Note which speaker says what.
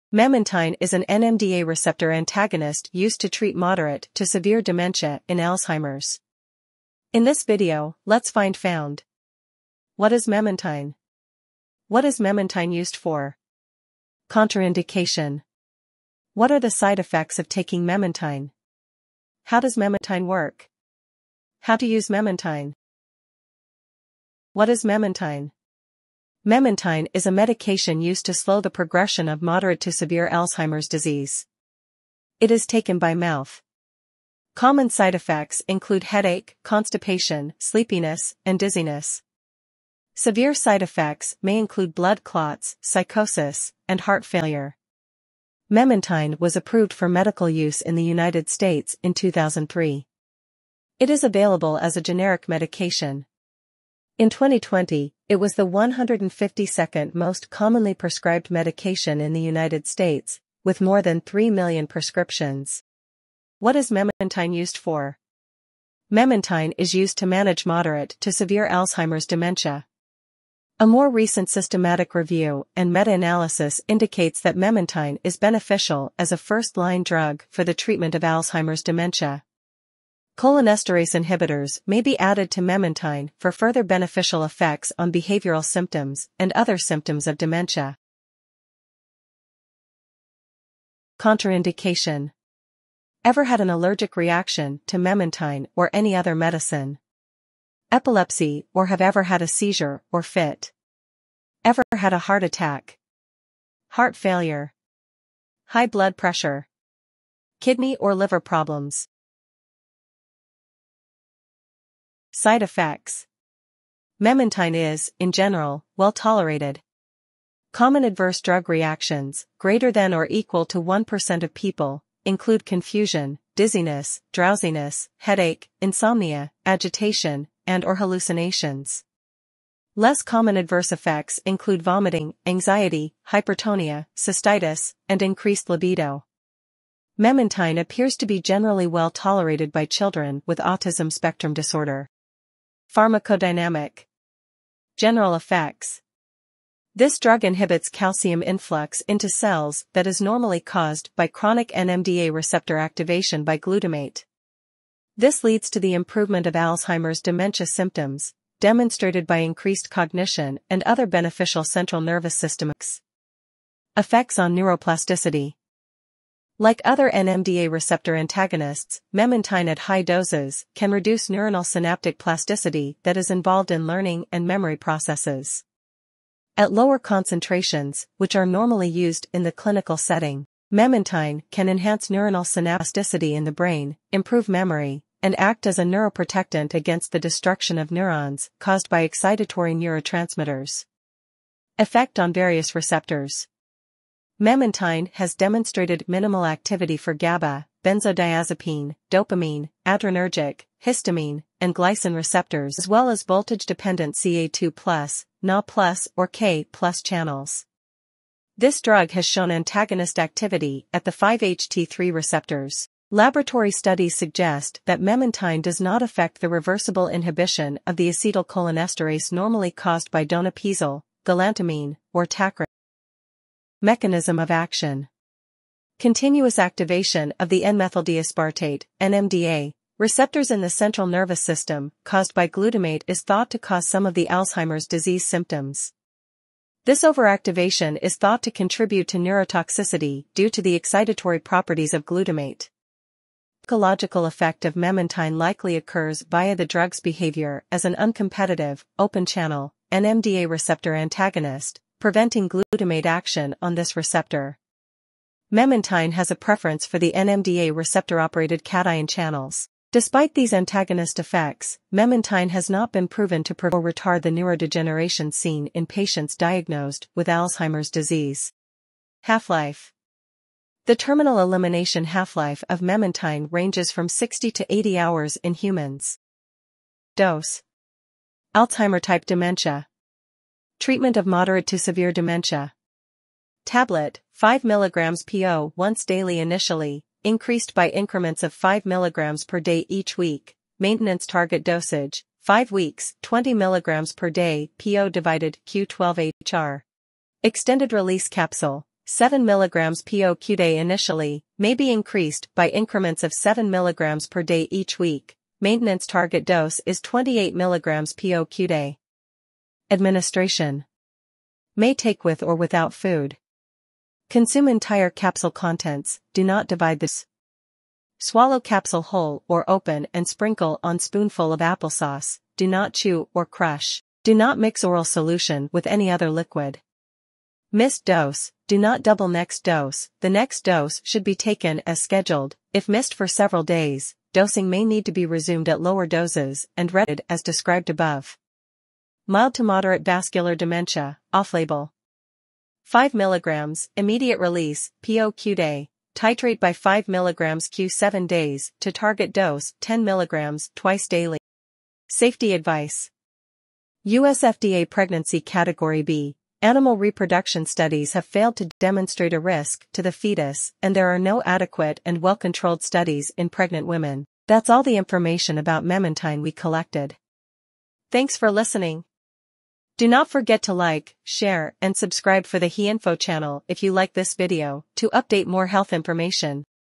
Speaker 1: Memantine is an NMDA receptor antagonist used to treat moderate to severe dementia in Alzheimer's. In this video, let's found. What is Memantine? What is Memantine used for? Contraindication. What are the side effects of taking Memantine? How does Memantine work? How to use Memantine? What is Memantine? Memantine is a medication used to slow the progression of moderate to severe Alzheimer's disease. It is taken by mouth. Common side effects include headache, constipation, sleepiness, and dizziness. Severe side effects may include blood clots, psychosis, and heart failure. Memantine was approved for medical use in the United States in 2003. It is available as a generic medication. In 2020, it was the 152nd most commonly prescribed medication in the United States, with more than 3 million prescriptions. What is Memantine used for? Memantine is used to manage moderate to severe Alzheimer's dementia. A more recent systematic review and meta-analysis indicates that Memantine is beneficial as a first-line drug for the treatment of Alzheimer's dementia. Cholinesterase inhibitors may be added to Memantine for further beneficial effects on behavioral symptoms and other symptoms of dementia. Contraindication. Ever had an allergic reaction to Memantine or any other medicine? Epilepsy or have ever had a seizure or fit? Ever had a heart attack? Heart failure? High blood pressure? Kidney or liver problems? Side effects. Memantine is, in general, well tolerated. Common adverse drug reactions, greater than or equal to 1% of people, include confusion, dizziness, drowsiness, headache, insomnia, agitation, and/or hallucinations. Less common adverse effects include vomiting, anxiety, hypertonia, cystitis, and increased libido. Memantine appears to be generally well tolerated by children with autism spectrum disorder. Pharmacodynamic. General effects. This drug inhibits calcium influx into cells that is normally caused by chronic NMDA receptor activation by glutamate. This leads to the improvement of Alzheimer's dementia symptoms, demonstrated by increased cognition and other beneficial central nervous system effects on neuroplasticity. Like other NMDA receptor antagonists, Memantine at high doses can reduce neuronal synaptic plasticity that is involved in learning and memory processes. At lower concentrations, which are normally used in the clinical setting, Memantine can enhance neuronal synapticity in the brain, improve memory, and act as a neuroprotectant against the destruction of neurons caused by excitatory neurotransmitters. Effect on various receptors. Memantine has demonstrated minimal activity for GABA, benzodiazepine, dopamine, adrenergic, histamine, and glycine receptors as well as voltage-dependent Ca2+, Na+, or K+ channels. This drug has shown antagonist activity at the 5-HT3 receptors. Laboratory studies suggest that Memantine does not affect the reversible inhibition of the acetylcholinesterase normally caused by donepezil, galantamine, or tacrolimus. Mechanism of action. Continuous activation of the N-methyldeaspartate, NMDA, receptors in the central nervous system, caused by glutamate is thought to cause some of the Alzheimer's disease symptoms. This overactivation is thought to contribute to neurotoxicity due to the excitatory properties of glutamate. Pharmacological effect of Memantine likely occurs via the drug's behavior as an uncompetitive, open-channel, NMDA receptor antagonist, preventing glutamate action on this receptor. Memantine has a preference for the NMDA receptor-operated cation channels. Despite these antagonist effects, Memantine has not been proven to prevent or retard the neurodegeneration seen in patients diagnosed with Alzheimer's disease. Half-life. The terminal elimination half-life of Memantine ranges from 60 to 80 hours in humans. Dose. Alzheimer-type dementia. Treatment of moderate to severe dementia. Tablet, 5 mg PO once daily initially, increased by increments of 5 mg per day each week. Maintenance target dosage, 5 weeks, 20 mg per day, PO divided Q12HR. Extended release capsule, 7 mg per day initially, may be increased by increments of 7 mg per day each week. Maintenance target dose is 28 mg per day. Administration. May take with or without food. Consume entire capsule contents, do not divide this. Swallow capsule whole or open and sprinkle on spoonful of applesauce, do not chew or crush. Do not mix oral solution with any other liquid. Missed dose, do not double next dose. The next dose should be taken as scheduled. If missed for several days, dosing may need to be resumed at lower doses and read as described above. Mild to moderate vascular dementia, off-label. 5 mg, immediate release, per day. Titrate by 5 mg q 7 days to target dose 10 mg twice daily. Safety advice. US FDA Pregnancy Category B. Animal reproduction studies have failed to demonstrate a risk to the fetus, and there are no adequate and well-controlled studies in pregnant women. That's all the information about Memantine we collected. Thanks for listening. Do not forget to like, share, and subscribe for the HeInfo channel if you like this video to update more health information.